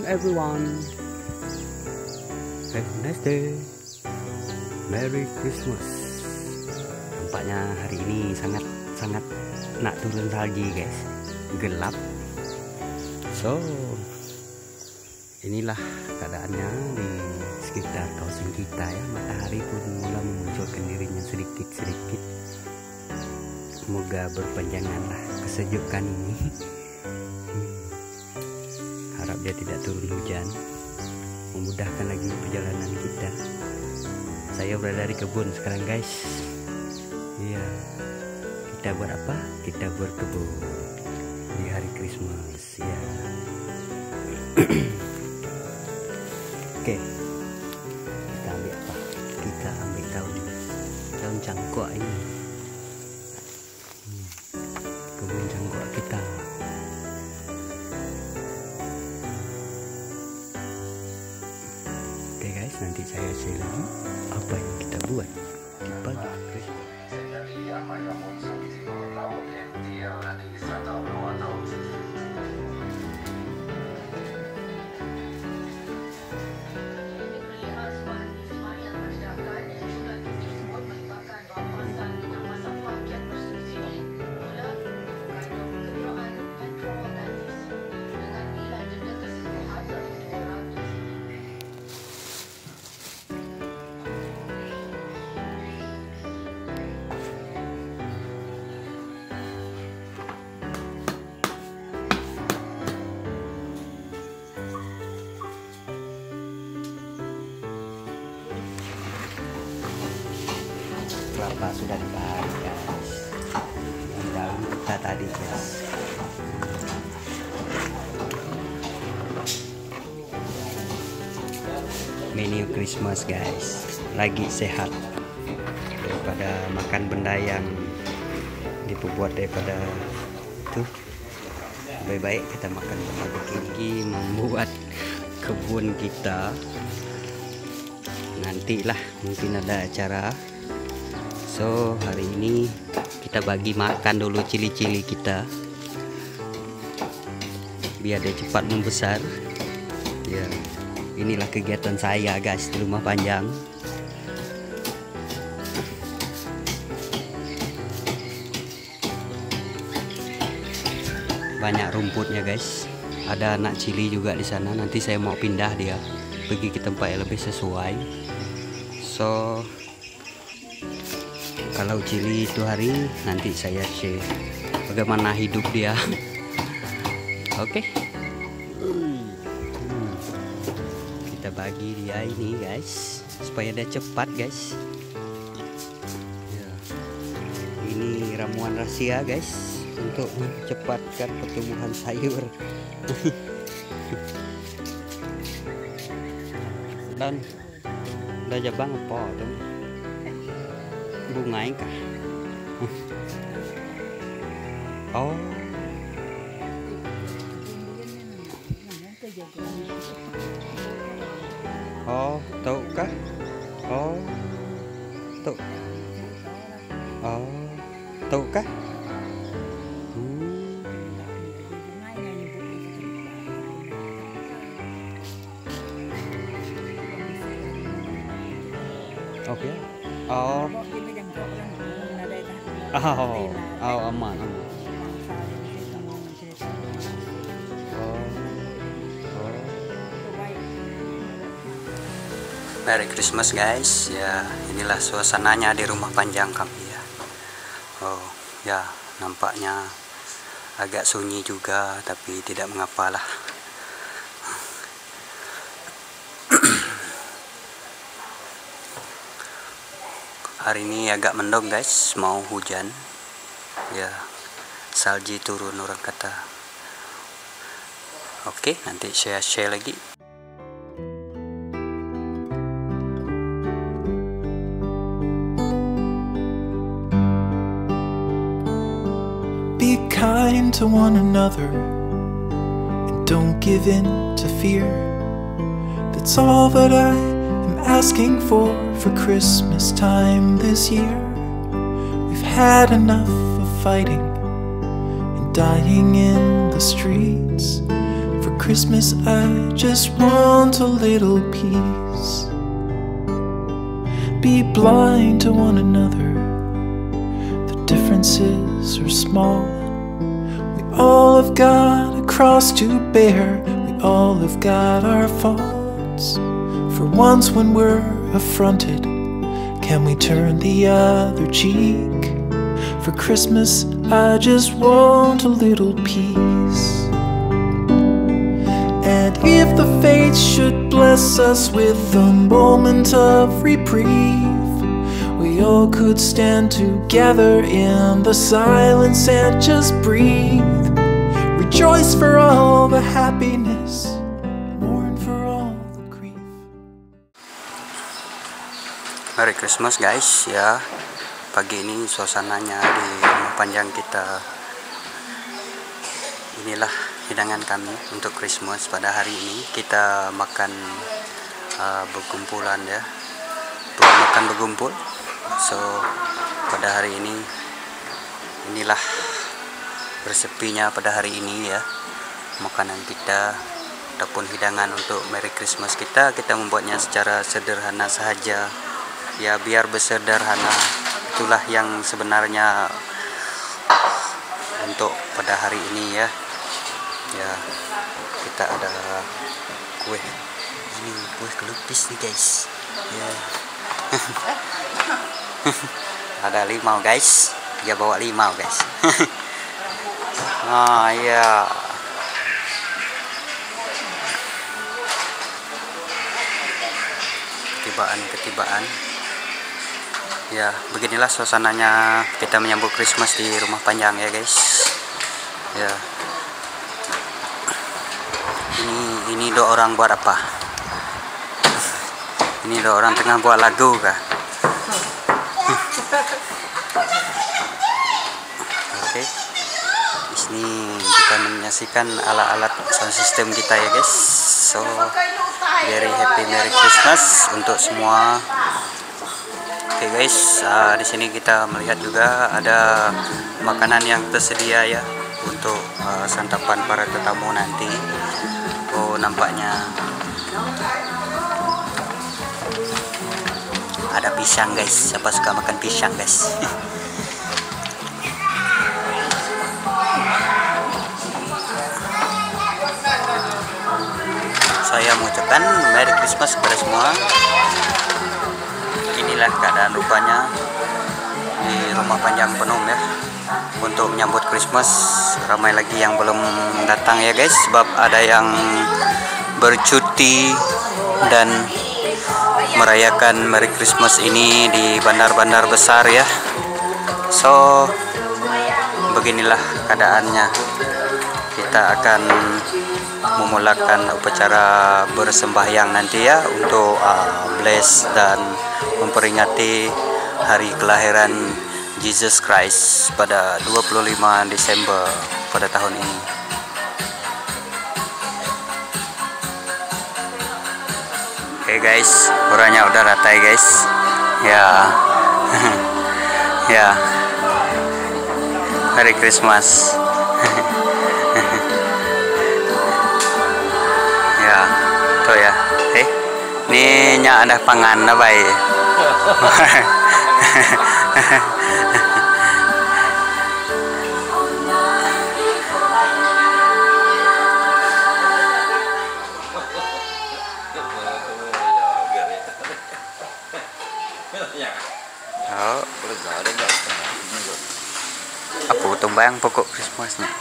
everyone. Have a nice day. Merry Christmas. Nampaknya hari ini sangat nak turun salju guys. Gelap. So inilah keadaannya di sekitar kawasan kita ya. Matahari pun mulai memunculkan dirinya sedikit-sedikit. Semoga berpanjanganlah kesejukan ini. Harap dia tidak turun hujan, memudahkan lagi perjalanan kita. Saya berada di kebun sekarang guys. Iya, kita buat apa? Kita berkebun di hari Christmas ya. Oke, kita ambil apa? Kita ambil daun cangkok ini. Kebun cangkok kita. Oke guys, nanti saya share lagi apa yang kita buat di pagi Christmas. Kelapa sudah ditarik guys. Yang daun kita tadi guys. Menu Christmas guys. Lagi sehat daripada makan benda yang dibuat daripada itu. Lebih baik kita makan benda begini, membuat kebun kita. Nantilah mungkin ada acara. So hari ini kita bagi makan dulu cili-cili kita biar dia cepat membesar ya. Inilah kegiatan saya guys di rumah panjang. Banyak rumputnya guys. Ada anak cili juga di sana. Nanti saya mau pindah dia pergi ke tempat yang lebih sesuai. So kalau cili itu hari nanti saya share bagaimana hidup dia. Oke. Kita bagi dia ini guys supaya dia cepat guys ya. Ini ramuan rahasia guys untuk mencepatkan pertumbuhan sayur. Dan udah jabang apa tuh bunga kah? Oh. Oh, tahu kah? Oh. Tahu. Oh, tahu kah? Oke. Oh. Oh, aman. Merry Christmas guys. Ya, inilah suasananya di rumah panjang kami ya. Oh, ya, nampaknya agak sunyi juga, tapi tidak mengapalah. Hari ini agak mendung guys, mau hujan. Ya, salji turun orang kata. Oke, nanti saya share lagi. Be kind to one another and don't give in to fear. That's all that I am asking for Christmas time this year. We've had enough of fighting and dying in the streets. For Christmas I just want a little peace. Be blind to one another, the differences are small. We all have got a cross to bear, we all have got our faults. For once when we're affronted, can we turn the other cheek? For Christmas I just want a little peace. And if the fates should bless us with a moment of reprieve, we all could stand together in the silence and just breathe. Rejoice for all the happiness, mourn for all the grief. Merry Christmas guys ya. Pagi ini suasananya di rumah panjang kita. Inilah hidangan kami untuk Christmas pada hari ini. Kita makan berkumpulan ya, makan berkumpul. So pada hari ini inilah resepinya pada hari ini ya, makanan kita ataupun hidangan untuk Merry Christmas kita. Kita membuatnya secara sederhana sahaja ya, biar bersederhana. Itulah yang sebenarnya untuk pada hari ini ya. Ya, kita ada kue. Ini kue kelupis nih guys. Ya. Ada limau guys. Dia bawa limau guys. Ah ya. Ketibaan. Ya, beginilah suasananya kita menyambut Christmas di rumah panjang ya guys. Ya. Ini dua orang buat apa? Ini dua orang tengah buat lagu kah? Oke. Di sini kita menyaksikan alat-alat sound system kita ya guys. So, very happy Merry Christmas untuk semua. Oke guys, di sini kita melihat juga ada makanan yang tersedia ya untuk santapan para tetamu nanti. Oh, nampaknya ada pisang guys. Siapa suka makan pisang guys? Saya mengucapkan Merry Christmas kepada semua. Inilah keadaan rupanya di rumah panjang penuh ya untuk menyambut Christmas. Ramai lagi yang belum datang ya guys, sebab ada yang bercuti dan merayakan Merry Christmas ini di bandar-bandar besar ya. So beginilah keadaannya. Kita akan memulakan upacara bersembahyang nanti ya, untuk bless dan memperingati hari kelahiran Jesus Christ pada 25 Desember pada tahun ini. Oke guys, orangnya udah rata ya guys. Ya. Ya. Merry Christmas. Ya, tuh ya. Ini nya ada pangan apa ya? Oh, apa tumbang pokok Christmasnya?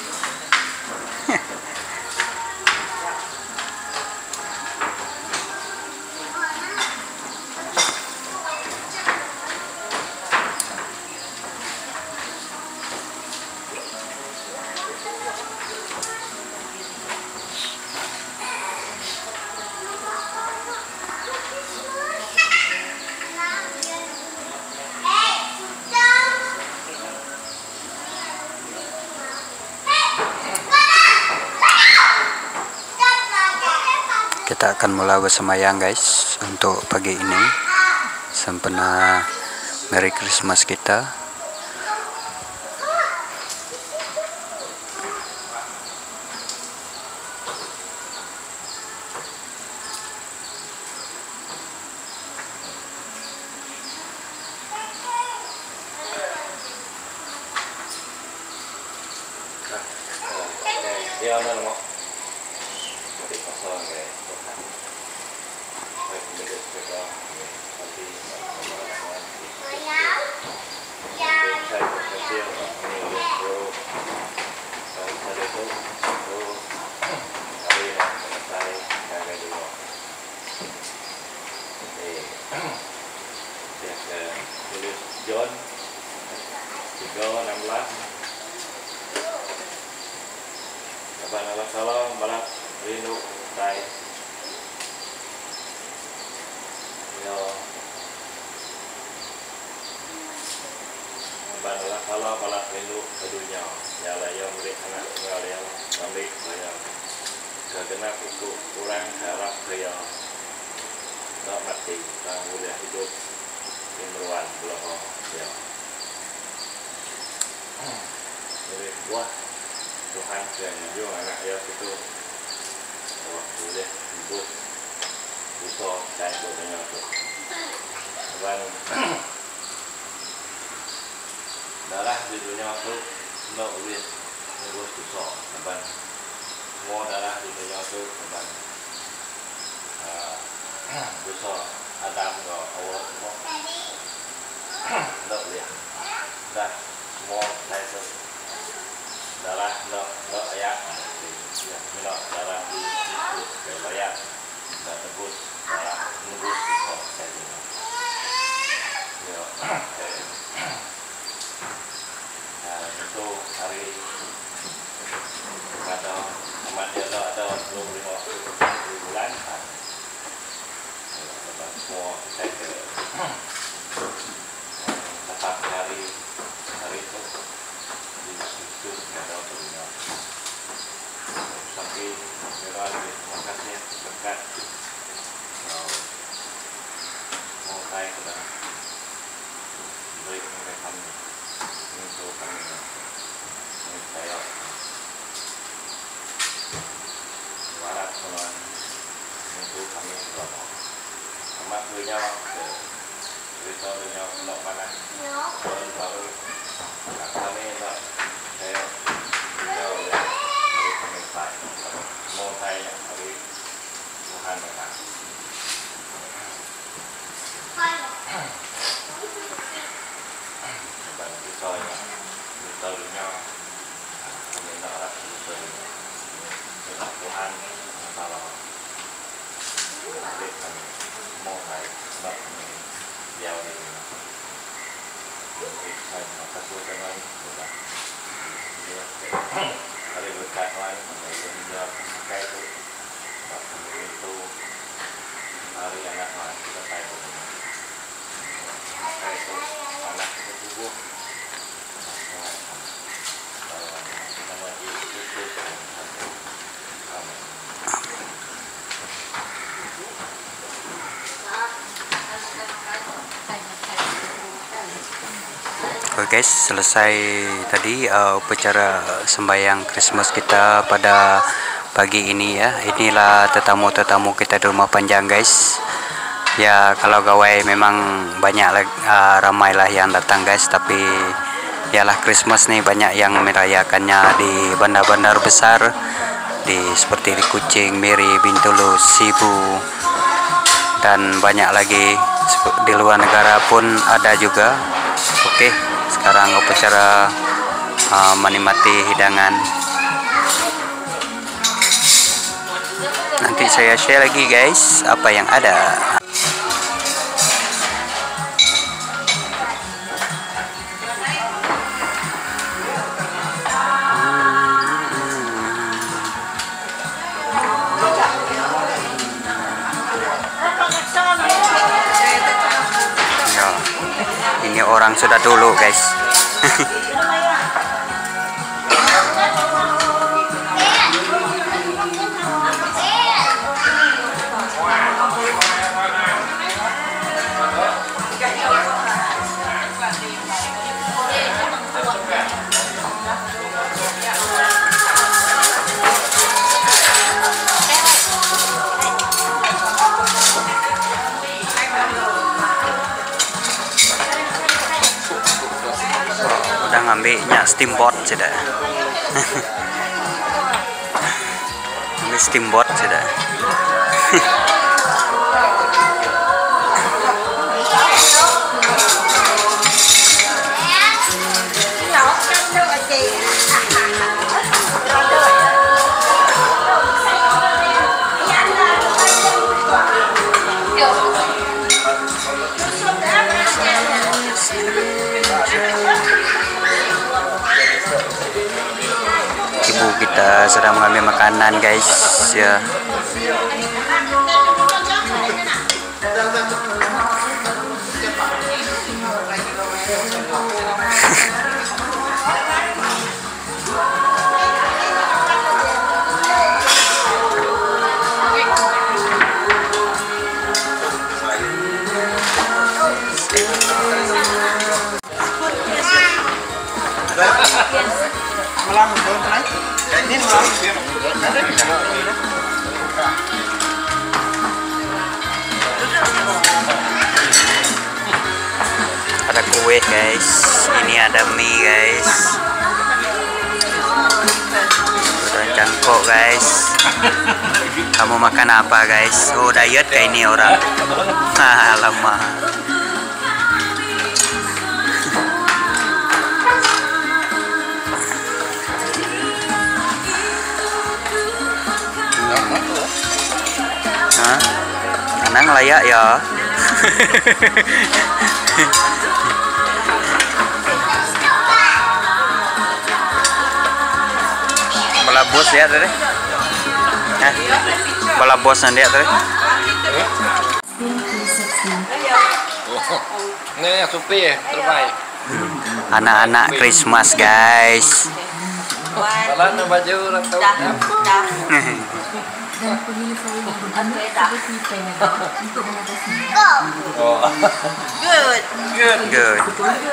Kita akan mulai bersembahyang guys untuk pagi ini, sempena Merry Christmas kita. Dia ada mau di kosong ya, Tuhan. Baik menjadi sepeda, nanti pembangunan saya kecil, ini bro, saya itu bro, kali yang selesai kagak dulu. Dia ke tulis John 3:16. Abang salam balap rindu tay. Yo. Abang salam balap rindu kedunya. Ya lah yang beri anak tinggal yang ambil saya. Kegenap itu kurang harap saya. Tak mati, tak boleh hidup imruan belum ya. Jadi wah Tuhan yang anak ya itu waktu dia hidup bisa saya berdengar tu. Dan darah di dunia tu tidak boleh terus bisa. Dan semua darah di dunia tu dan bisa Adam ke Allah semua tidak boleh. Dah semua saya tu darah tidak ayak, tidak darah di itu ayak, tidak tebus darah tebus itu saya dengar. Ya, itu hari kata amat dia ada 25 bulan kan. Semua saya tetap hari itu di situ ada dunia sampai merah terima kasih berkat mau saya sudah beri mereka untuk kami saya warat tuan untuk kami berdoa amat dunia cerita dunia untuk mana baru kami nak saya jauh dari pemirsa mau saya dari Tuhan mereka dan kita dunia kami nak arah kita Tuhan kalau balik kami mau saya nak jauh dari saya makasih teman sudah hari berkat lain menjadi pakai itu hari anak lain kita pakai itu anak kita tubuh kita lagi itu Oke guys, selesai tadi upacara sembahyang Christmas kita pada pagi ini ya. Inilah tetamu-tetamu kita di rumah panjang guys. Ya kalau gawai memang banyak ramailah yang datang guys, tapi yalah Christmas nih banyak yang merayakannya di bandar-bandar besar seperti di Kucing, Miri, Bintulu, Sibu dan banyak lagi di luar negara pun ada juga. Oke, sekarang upacara menikmati hidangan. Nanti saya share lagi guys apa yang ada. Ini orang sudah dulu guys. Udah ngambilnya steamboat sudah. steamboat sudah. Ibu kita sedang mengambil makanan, guys, ya. Ada kue, guys. Ini ada mie, guys. Ada cangkok, guys. Kamu makan apa, guys? Oh, diet kayak ini orang. Lama. Anang layak ya. Bola bos ya tadi. Bola bos nanti tadi. Ini yang supi terbaik. Anak-anak Christmas, guys. Kalau baju ulang tahun. Dan pemilih saya untuk mengatasi. Good.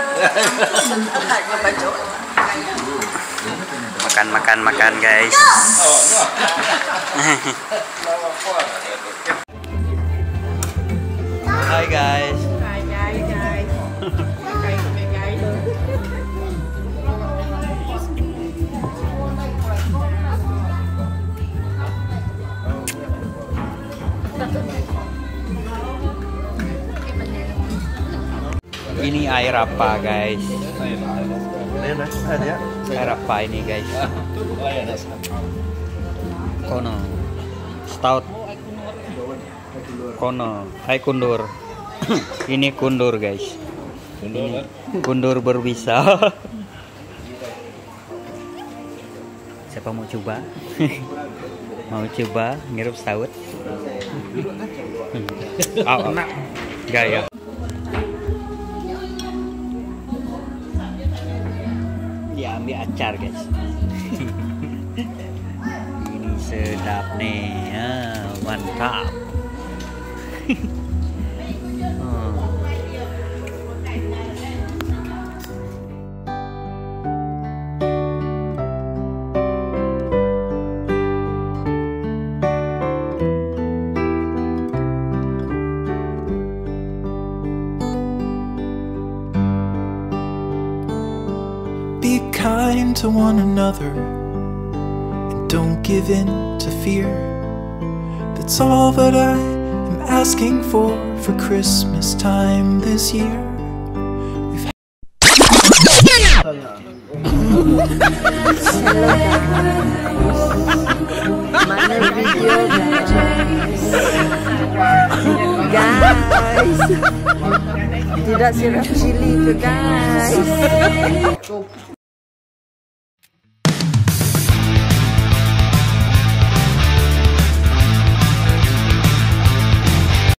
Makan, guys. Hai, guys. Ini air apa, guys? Air apa ini, guys? Kono stout. Kono air kundur. Ini kundur, guys. Ini kundur berbisa. Siapa mau coba? Mau coba ngirup stout? Enak gaya. Ya, ambil acar, guys. Ini sedap nih, mantap. Be kind to one another and don't give in to fear. That's all that I am asking for Christmas time this year. Mana video, guys? Tidak siram chili ke, guys?